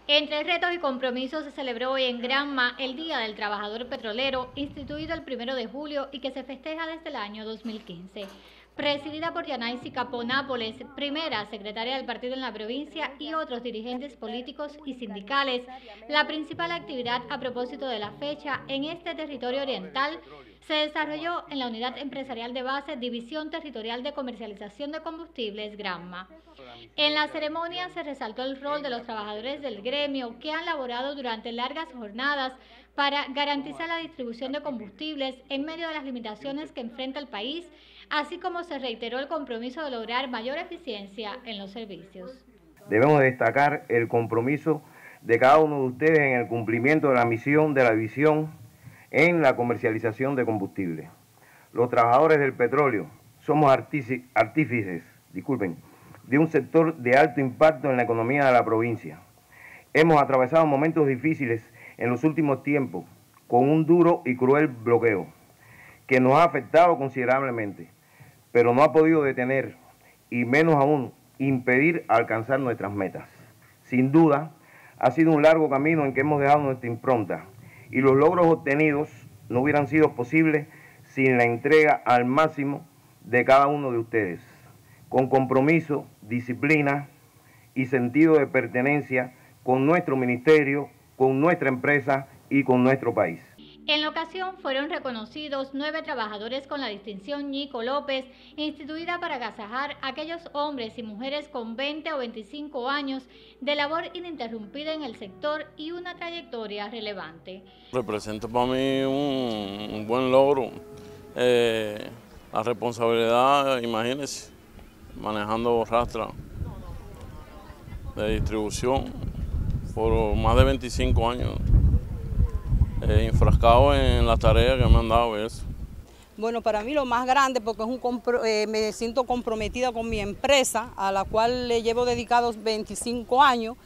Entre retos y compromisos se celebró hoy en Granma el Día del Trabajador Petrolero, instituido el 1 de julio y que se festeja desde el año 2015. Presidida por Yanaisi Capó Nápoles, primera secretaria del partido en la provincia, y otros dirigentes políticos y sindicales, la principal actividad a propósito de la fecha en este territorio oriental se desarrolló en la Unidad Empresarial de Base División Territorial de Comercialización de Combustibles Granma. En la ceremonia se resaltó el rol de los trabajadores del gremio que han laborado durante largas jornadas para garantizar la distribución de combustibles en medio de las limitaciones que enfrenta el país, así como se reiteró el compromiso de lograr mayor eficiencia en los servicios. Debemos destacar el compromiso de cada uno de ustedes en el cumplimiento de la misión de la división en la comercialización de combustibles. Los trabajadores del petróleo somos artífices, de un sector de alto impacto en la economía de la provincia. Hemos atravesado momentos difíciles en los últimos tiempos con un duro y cruel bloqueo que nos ha afectado considerablemente, pero no ha podido detener y menos aún impedir alcanzar nuestras metas. Sin duda, ha sido un largo camino en que hemos dejado nuestra impronta y los logros obtenidos no hubieran sido posibles sin la entrega al máximo de cada uno de ustedes, con compromiso, disciplina y sentido de pertenencia con nuestro ministerio, con nuestra empresa y con nuestro país. En la ocasión fueron reconocidos 9 trabajadores con la distinción Ñico López, instituida para agasajar a aquellos hombres y mujeres con 20 o 25 años de labor ininterrumpida en el sector y una trayectoria relevante. Representa para mí un buen logro. La responsabilidad, imagínense, manejando rastra de distribución por más de 25 años. Enfrascado en las tareas que me han dado eso. Bueno, para mí lo más grande, porque me siento comprometida con mi empresa, a la cual le llevo dedicados 25 años,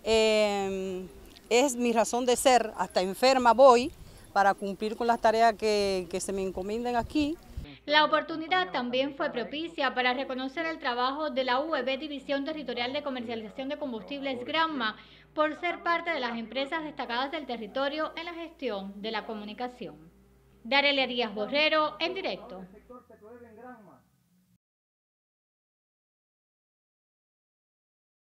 es mi razón de ser, hasta enferma voy para cumplir con las tareas que se me encomienden aquí. La oportunidad también fue propicia para reconocer el trabajo de la UEB División Territorial de Comercialización de Combustibles Granma por ser parte de las empresas destacadas del territorio en la gestión de la comunicación. Darelia Díaz Borrero, en directo.